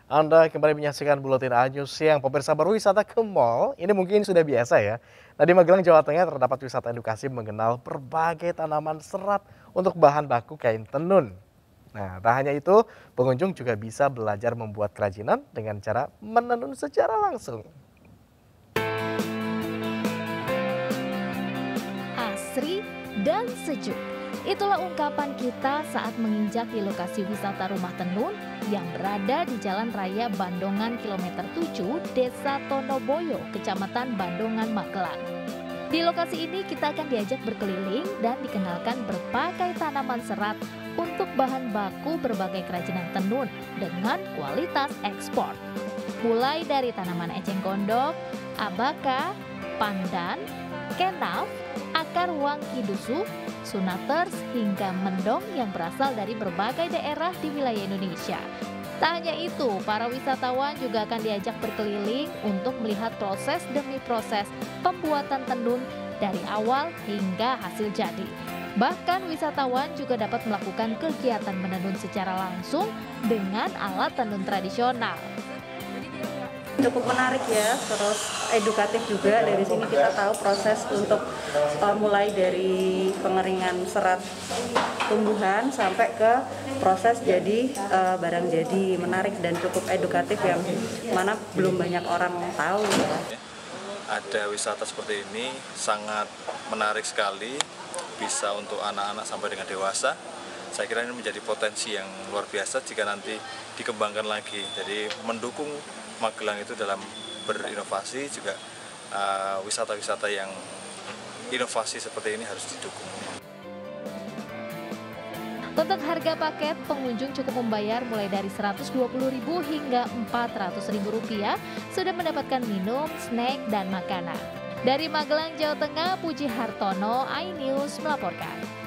Anda kembali menyaksikan Buletin News Siang. Pemirsa, berwisata ke mall ini mungkin sudah biasa ya. Nah, di Magelang, Jawa Tengah terdapat wisata edukasi mengenal berbagai tanaman serat untuk bahan baku kain tenun. Nah, tak hanya itu, pengunjung juga bisa belajar membuat kerajinan dengan cara menenun secara langsung. Asri dan sejuk. Itulah ungkapan kita saat menginjak di lokasi wisata Rumah Tenun yang berada di Jalan Raya Bandongan kilometer 7, Desa Tonoboyo, Kecamatan Bandongan, Magelang. Di lokasi ini kita akan diajak berkeliling dan dikenalkan berbagai tanaman serat untuk bahan baku berbagai kerajinan tenun dengan kualitas ekspor. Mulai dari tanaman eceng gondok, abaka, pandan, kenaf, akar wangki dusu, sunaters, hingga mendong yang berasal dari berbagai daerah di wilayah Indonesia. Tak hanya itu, para wisatawan juga akan diajak berkeliling untuk melihat proses demi proses pembuatan tenun dari awal hingga hasil jadi. Bahkan wisatawan juga dapat melakukan kegiatan menenun secara langsung dengan alat tenun tradisional. Cukup menarik ya, terus edukatif juga. Dari sini kita tahu proses untuk mulai dari pengeringan serat tumbuhan sampai ke proses jadi barang jadi. Menarik dan cukup edukatif yang mana belum banyak orang tahu ya. Ada wisata seperti ini sangat menarik sekali, bisa untuk anak-anak sampai dengan dewasa. Saya kira ini menjadi potensi yang luar biasa jika nanti dikembangkan lagi. Jadi mendukung Magelang itu dalam berinovasi juga, wisata-wisata yang inovasi seperti ini harus didukung. Untuk harga paket, pengunjung cukup membayar mulai dari Rp120.000 hingga Rp400.000 sudah mendapatkan minum, snack, dan makanan. Dari Magelang, Jawa Tengah, Puji Hartono, iNews melaporkan.